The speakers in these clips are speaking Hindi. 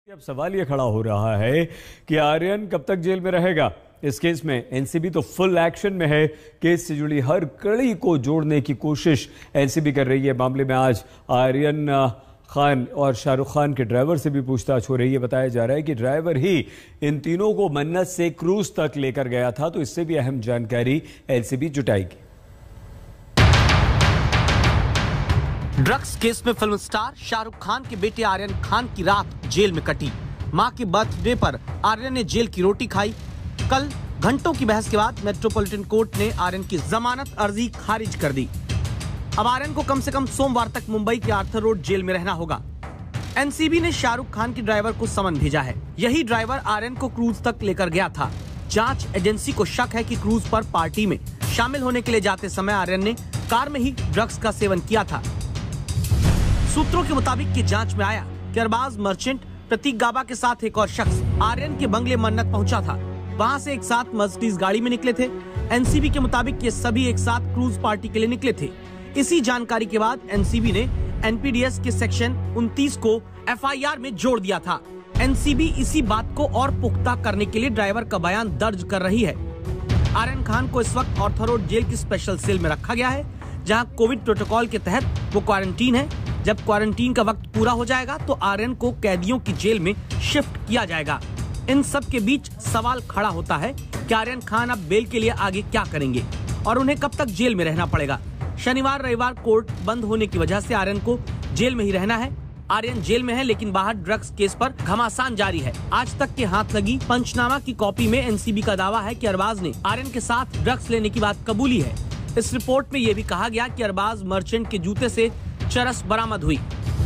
अब सवाल ये खड़ा हो रहा है कि आर्यन कब तक जेल में रहेगा। इस केस में एनसीबी तो फुल एक्शन में है। केस से जुड़ी हर कड़ी को जोड़ने की कोशिश एनसीबी कर रही है। मामले में आज आर्यन खान और शाहरुख खान के ड्राइवर से भी पूछताछ हो रही है। बताया जा रहा है कि ड्राइवर ही इन तीनों को मन्नत से क्रूज तक लेकर गया था, तो इससे भी अहम जानकारी एनसीबी जुटाएगी। ड्रग्स केस में फिल्म स्टार शाहरुख खान के बेटे आर्यन खान की रात जेल में कटी। मां के बर्थडे पर आर्यन ने जेल की रोटी खाई। कल घंटों की बहस के बाद मेट्रोपॉलिटन कोर्ट ने आर्यन की जमानत अर्जी खारिज कर दी। अब आर्यन को कम से कम सोमवार तक मुंबई के आर्थर रोड जेल में रहना होगा। एनसीबी ने शाहरुख खान के ड्राइवर को समन भेजा है। यही ड्राइवर आर्यन को क्रूज तक लेकर गया था। जांच एजेंसी को शक है कि क्रूज पर पार्टी में शामिल होने के लिए जाते समय आर्यन ने कार में ही ड्रग्स का सेवन किया था। सूत्रों के मुताबिक की जांच में आया कि अरबाज मर्चेंट प्रतीक गाबा के साथ एक और शख्स आर्यन के बंगले मन्नत पहुंचा था। वहां से एक साथ मर्सिडीज गाड़ी में निकले थे। एनसीबी के मुताबिक ये सभी एक साथ क्रूज पार्टी के लिए निकले थे। इसी जानकारी के बाद एनसीबी ने एनपीडीएस के सेक्शन 29 को एफआईआर में जोड़ दिया था। एनसीबी इसी बात को और पुख्ता करने के लिए ड्राइवर का बयान दर्ज कर रही है। आर्यन खान को इस वक्त आर्थर रोड जेल की स्पेशल सेल में रखा गया है, जहां कोविड प्रोटोकॉल के तहत वो क्वारंटीन है। जब क्वारंटीन का वक्त पूरा हो जाएगा तो आर्यन को कैदियों की जेल में शिफ्ट किया जाएगा। इन सब के बीच सवाल खड़ा होता है कि आर्यन खान अब बेल के लिए आगे क्या करेंगे और उन्हें कब तक जेल में रहना पड़ेगा। शनिवार रविवार कोर्ट बंद होने की वजह से आर्यन को जेल में ही रहना है। आर्यन जेल में है, लेकिन बाहर ड्रग्स केस पर घमासान जारी है। आज तक के हाथ लगी पंचनामा की कॉपी में एनसीबी का दावा है कि अरबाज ने आर्यन के साथ ड्रग्स लेने की बात कबूली है। इस रिपोर्ट में यह भी कहा गया कि अरबाज मर्चेंट के जूते से चरस बरामद हुई।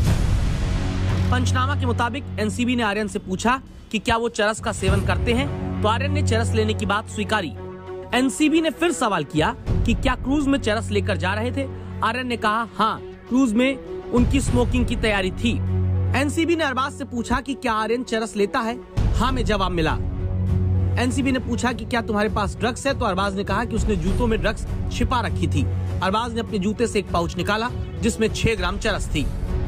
पंचनामा के मुताबिक एनसीबी ने आर्यन से पूछा कि क्या वो चरस का सेवन करते हैं, तो आर्यन ने चरस लेने की बात स्वीकारी। एनसीबी ने फिर सवाल किया कि क्या क्रूज में चरस लेकर जा रहे थे। आर्यन ने कहा हाँ, क्रूज में उनकी स्मोकिंग की तैयारी थी। एनसीबी ने अरबाज से पूछा कि क्या आर्यन चरस लेता है। हाँ में जवाब मिला। एनसीबी ने पूछा कि क्या तुम्हारे पास ड्रग्स है, तो अरबाज ने कहा कि उसने जूतों में ड्रग्स छिपा रखी थी। अरबाज ने अपने जूते से एक पाउच निकाला जिसमें 6 ग्राम चरस थी।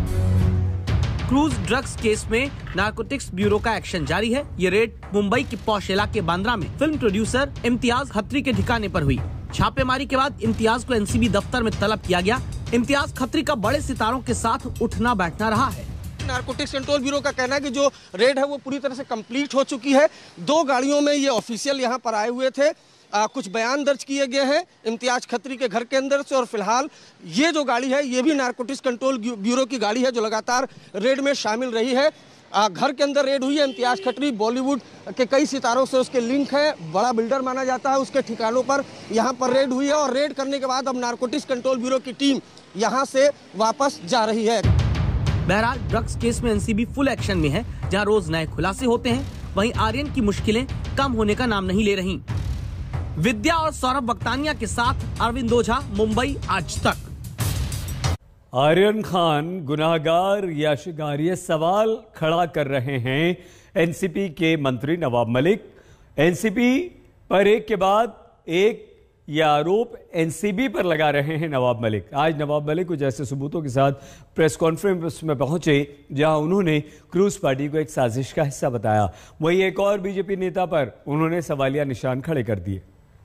क्रूज ड्रग्स केस में नारकोटिक्स ब्यूरो का एक्शन जारी है। ये रेड मुंबई के पौष इलाके बांद्रा में फिल्म प्रोड्यूसर इम्तियाज खत्री के ठिकाने पर हुई। छापेमारी के बाद इम्तियाज को एनसीबी दफ्तर में तलब किया गया। इम्तियाज खत्री का बड़े सितारों के साथ उठना बैठना रहा है। नारकोटिक्स कंट्रोल ब्यूरो का कहना है कि जो रेड है वो पूरी तरह से कंप्लीट हो चुकी है। 2 गाड़ियों में ये ऑफिशियल यहाँ पर आए हुए थे। कुछ बयान दर्ज किए गए हैं इम्तियाज खत्री के घर के अंदर से, और फिलहाल ये जो गाड़ी है ये भी नारकोटिक्स कंट्रोल ब्यूरो की गाड़ी है जो लगातार रेड में शामिल रही है। घर के अंदर रेड हुई है। इम्तियाज खत्री बॉलीवुड के कई सितारों से उसके लिंक है, बड़ा बिल्डर माना जाता है। उसके ठिकानों पर यहाँ पर रेड हुई है, और रेड करने के बाद अब नारकोटिक्स कंट्रोल ब्यूरो की टीम यहाँ से वापस जा रही है। बहरहाल ड्रग्स केस में एनसीबी फुल एक्शन में है। जहाँ रोज नए खुलासे होते हैं, वहीं आर्यन की मुश्किलें कम होने का नाम नहीं ले रही। विद्या और सौरभ वक्तानिया के साथ अरविंद ओझा, मुंबई आज तक। आर्यन खान गुनाहगार या शिकार, ये सवाल खड़ा कर रहे हैं एनसीपी के मंत्री नवाब मलिक। एनसीपी पर एक के बाद एक ये आरोप एनसीबी पर लगा रहे हैं नवाब मलिक। आज नवाब मलिक कुछ ऐसे सबूतों के साथ प्रेस कॉन्फ्रेंस में पहुंचे जहां उन्होंने क्रूज पार्टी को एक साजिश का हिस्सा बताया। वहीं एक और बीजेपी नेता पर उन्होंने सवालिया निशान खड़े कर दिए।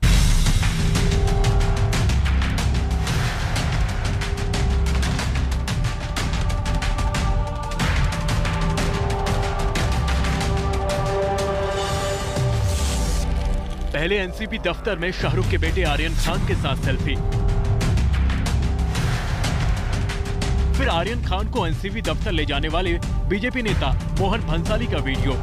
पहले एनसीबी दफ्तर में शाहरुख के बेटे आर्यन खान के साथ सेल्फी, फिर आर्यन खान को एनसीबी दफ्तर ले जाने वाले बीजेपी नेता मोहन भंसाली का वीडियो,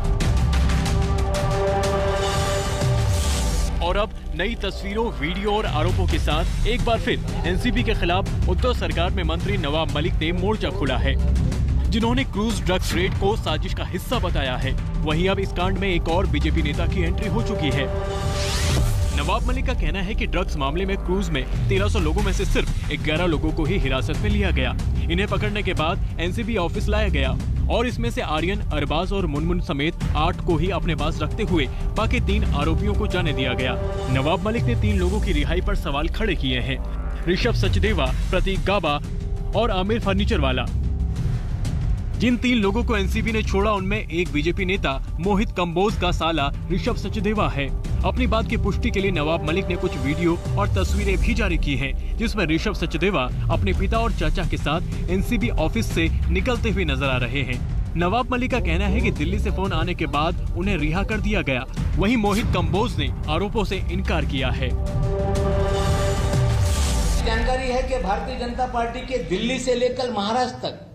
और अब नई तस्वीरों, वीडियो और आरोपों के साथ एक बार फिर एनसीबी के खिलाफ उद्धव सरकार में मंत्री नवाब मलिक ने मोर्चा खोला है, जिन्होंने क्रूज ड्रग्स रेड को साजिश का हिस्सा बताया है। वहीं अब इस कांड में एक और बीजेपी नेता की एंट्री हो चुकी है। नवाब मलिक का कहना है कि ड्रग्स मामले में क्रूज में 1300 लोगों में से सिर्फ 11 लोगों को ही हिरासत में लिया गया। इन्हें पकड़ने के बाद एनसीबी ऑफिस लाया गया और इसमें से आर्यन, अरबाज और मुनमुन समेत 8 को ही अपने पास रखते हुए बाकी 3 आरोपियों को जाने दिया गया। नवाब मलिक ने 3 लोगों की रिहाई पर सवाल खड़े किए हैं। ऋषभ सचदेवा, प्रतीक गाबा और आमिर फर्नीचर वाला। जिन 3 लोगों को एनसीबी ने छोड़ा उनमें एक बीजेपी नेता मोहित कंबोज का साला ऋषभ सचदेवा है। अपनी बात की पुष्टि के लिए नवाब मलिक ने कुछ वीडियो और तस्वीरें भी जारी की हैं, जिसमें ऋषभ सचदेवा अपने पिता और चाचा के साथ एनसीबी ऑफिस से निकलते हुए नजर आ रहे हैं। नवाब मलिक का कहना है कि दिल्ली से फोन आने के बाद उन्हें रिहा कर दिया गया। वहीं मोहित कंबोज ने आरोपों से इनकार किया है। जानकारी है कि भारतीय जनता पार्टी के दिल्ली से लेकर महाराष्ट्र तक